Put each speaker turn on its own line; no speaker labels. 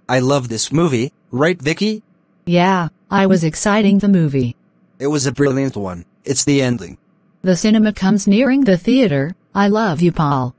I love this movie, right Vicky?
Yeah, I was exciting the movie.
It was a brilliant one. It's the ending.
The cinema comes nearing the theater. I love you, Paul.